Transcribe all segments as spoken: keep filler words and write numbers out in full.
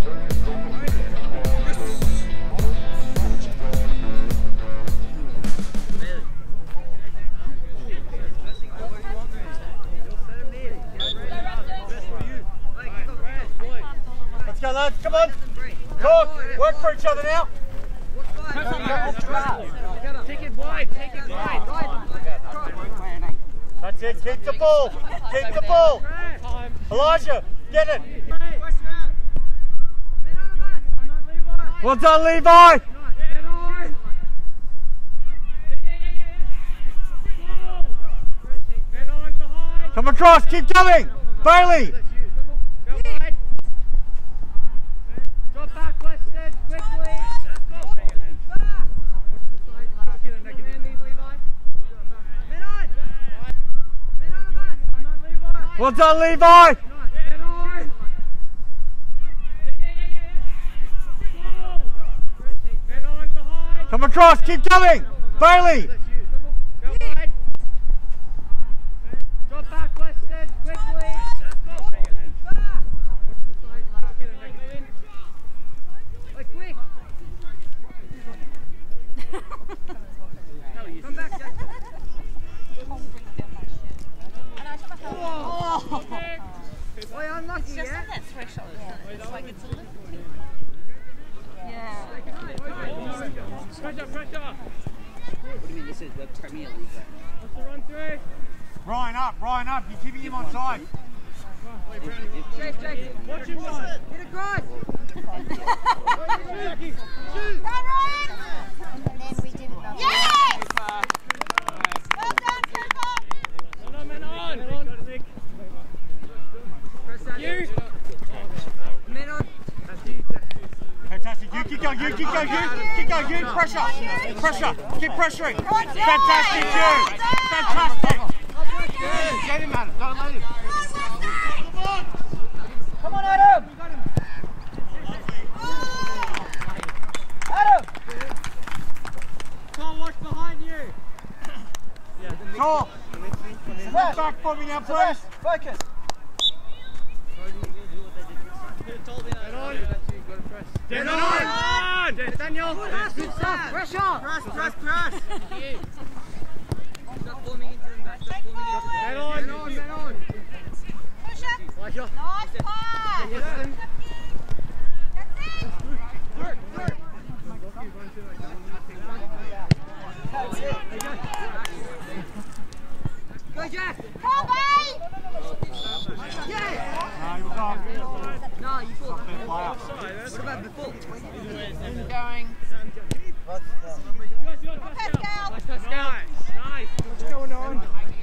Let's go, lads. Come on. Talk. Work for each other now. Take it wide. Take it wide. That's it. Keep the ball. Keep the ball. Elijah, get it. Well done, Levi. Come across. Keep coming. Bailey. Drop back, Weston, quickly. Well done, Levi. Come across, keep coming. Bailey. Drop back, Weston, quickly. Quick. Come back, Jack. Oh, oh, unlucky, it's just yeah? on that threshold, yeah. It's like it's a little. Yeah. Pressure, pressure. What do you mean this is the Premier League? What's the run through? Ryan up, Ryan up. You're keeping him on side. Jake, Jake, watch him run. Hit it cross. Shoot. Run, Ryan! And then we did it. Yes! Well done, Cooper! Man on, man on. Man on. You. Man on. Fantastic. You keep going. You keep going. You keep going. You pressure. Pressure. Keep pressuring. Fantastic. You. Fantastic. Get him, Adam. Don't let him. Come on, Adam. Adam. Tom, watch behind you. Call. Step back for me now, please. Focus. Dead on! Daniel! Good stuff! Pressure! Press, press, press! Stop forming into the match. Stop forming into the match. Dead on! Dead on! Dead on! Push up! Like your... Nice pass! Yes, That's it! work, work! Go, Jack! Come on! Yeah! No, he was off. No, you thought Fair that. player. What about before? Going. Pascal! Pascal! Nice! What's going on?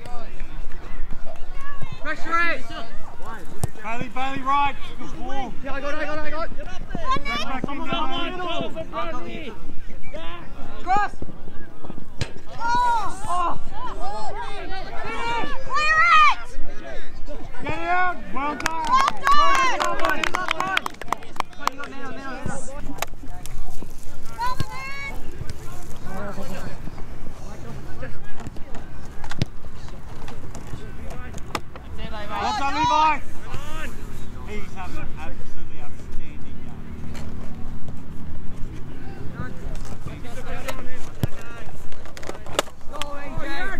Pressure it! Bailey, Bailey, right. Good ball. Yeah, I got it, I got it, I got it. Back, back in there. Cross! Oh! Clear it! Get it out. Well done. Well done! You got man on, man on, man on. Well done, Levi. He's having an absolutely outstanding game. Going, Jay!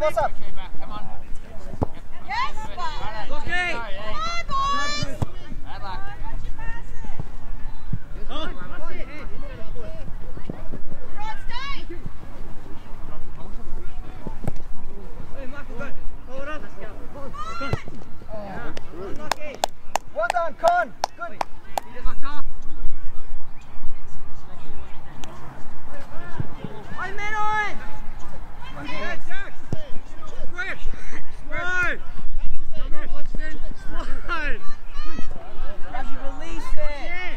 what's up? Come on. Yes, Bob. Okay. Come on, boys. Bad luck. Rod, stay. Hey, Michael, go. Hold on. Let's go. Hold on. Unlucky. Well done, Con. Good. You just back off. I'm in on. Yeah, Jack. Quick. Slide. Come on, Buxton. Slide. Have you release it? Yes.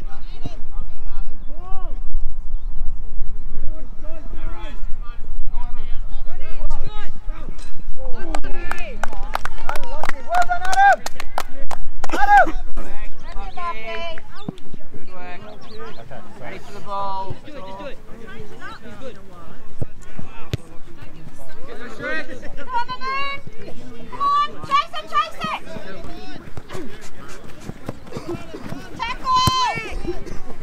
Unlucky. Well done, Adam. Adam. Lucky. Good work. Okay, Ready for the ball. Do it, just do it. He's good. Get the shred. Come on, Mamoon. Come on, chase it, chase it. Tackle.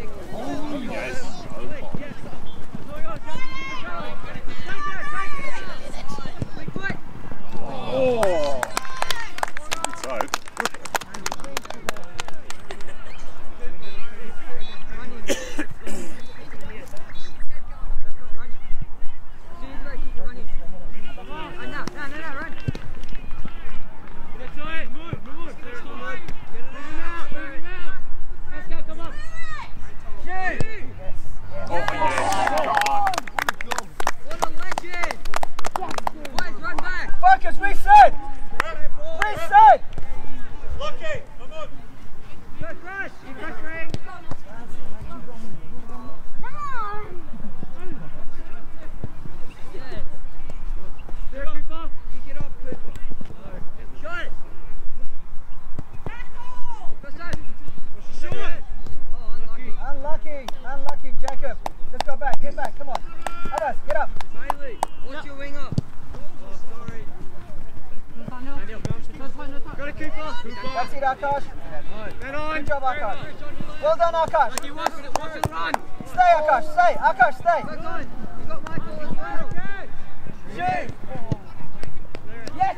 Oh! It's out. Oh, yes. Focus, reset. Reset. Lucky, come on. Come on. Unlucky. Unlucky, Jacob. Let's go back. Get back. Come on. Abbas, get up. What's your wing up? Got a Cooper. That's it, Akash. Good job, Akash. Well done, Akash. You watch it, watch it run. Stay, Akash. Stay. Akash, stay. Back on. You got Michael as well. Shoot. Yes.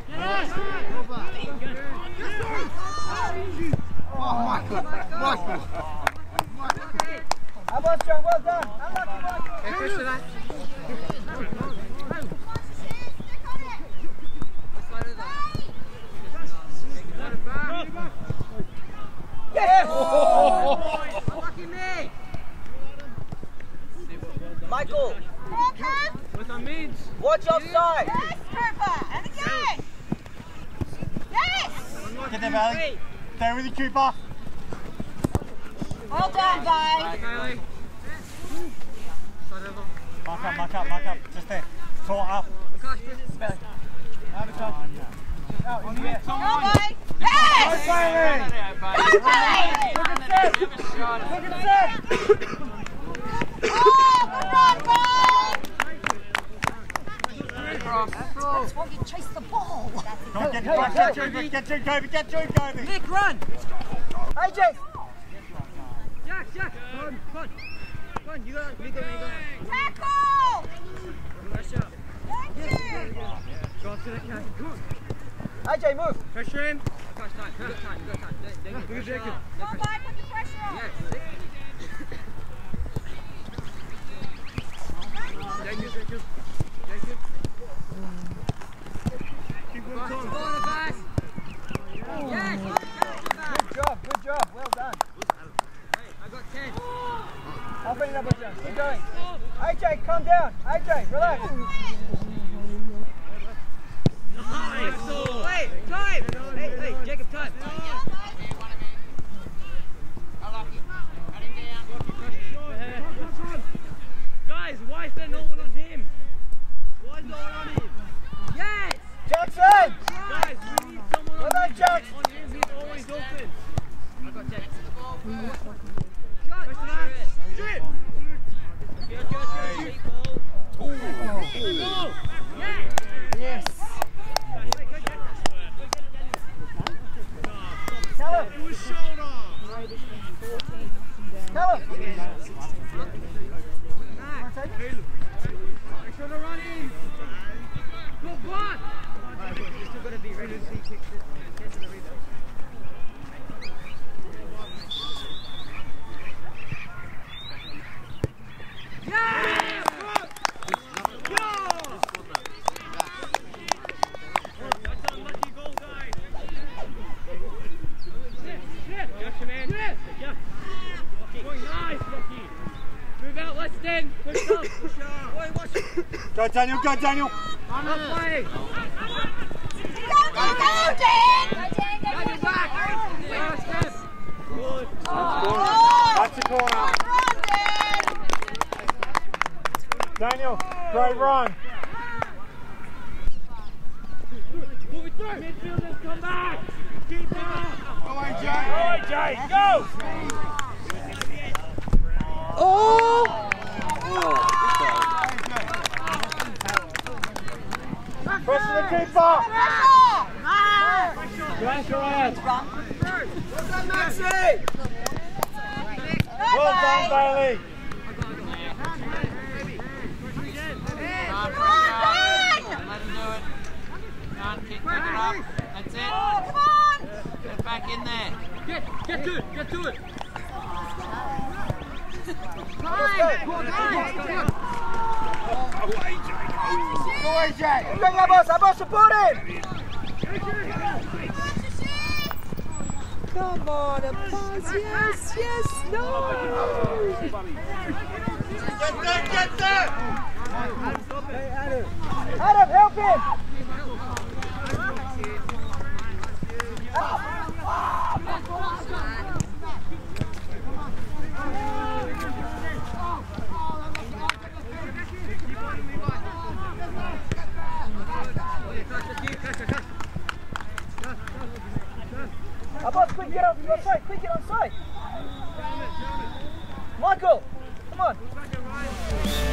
Oh, Michael. Michael. Abbas, John, well done. Unlucky, Michael. Yeah, push to that. Yes. Unlucky me. Michael, Come on, Kirk. What's our means? watch offside. Yes, Cooper. And again. Yes. Get there, Valley. Stay with you, Cooper. Well done, guys. Bailey. Side over. Mark up, mark up, mark up. Just there. Tall up. Akash, push it. Out in the air. Go, guys. Yes. Go, Bailey. Look at Seth. Oh, good run, Bob. Cross. Why you chase the ball? Don't get back. Get you, get you, Kobe. Get you, Kobe. Nick, run. A J. Jack, Jack. Come on, come on. Come on, you got it. You got it, you got it. Tackle. Pressure. Thank you. Go up to that guy. Come on. A J, move. Pressure him. Akash, time. You got time. You got time. Don't- don't get Good, pressure. Jacob. No Go, pressure. Bob. Put the pressure on. Yes. Jacob, Jacob. Jacob. Keep on going. Go on the pass. Yes. Good job, good job. Well done. Hey, I got ten. I'll bring it up with you. Keep going. A J, calm down. A J, relax. Nice. Wait, time. Hey, hey, Jacob, time. Guys, why is there no one on him? Why is no one on him? Yes! Jackson! Guys, we need someone Well on done, him. Jack. On him, he's always open. I got Jack. Shot! Press to that. Shoot! Good, good, good. Keep ball. Go! Yes! Yes. Tell him. Do a shoulder. Tell him. Nice. Make sure to run in. Go, go on. Go Daniel, go Daniel. I'm not playing. Go, go, go, Dan! Go, Dan, go, Daniel back. First step. Good. That's the corner. Run, Dan! Daniel, great run. Move it through. Midfielders, come back. Keep up. Go away, Jay. Go away, Jay. Go. Oh! Press the keeper. Pressure! Well done, Bailey. Come on, Dan! Let him do it. Can't keep picking up. That's it. Oh, come on! Get back in there. Get, get to it. Get to it. Go away, Jack. Bring that boss. I boss support him. Come on, a pass. Yes, yes, no. Get there, get there. Adam, help him. Abbas, quick get on your side, quick get on side. Michael, come on.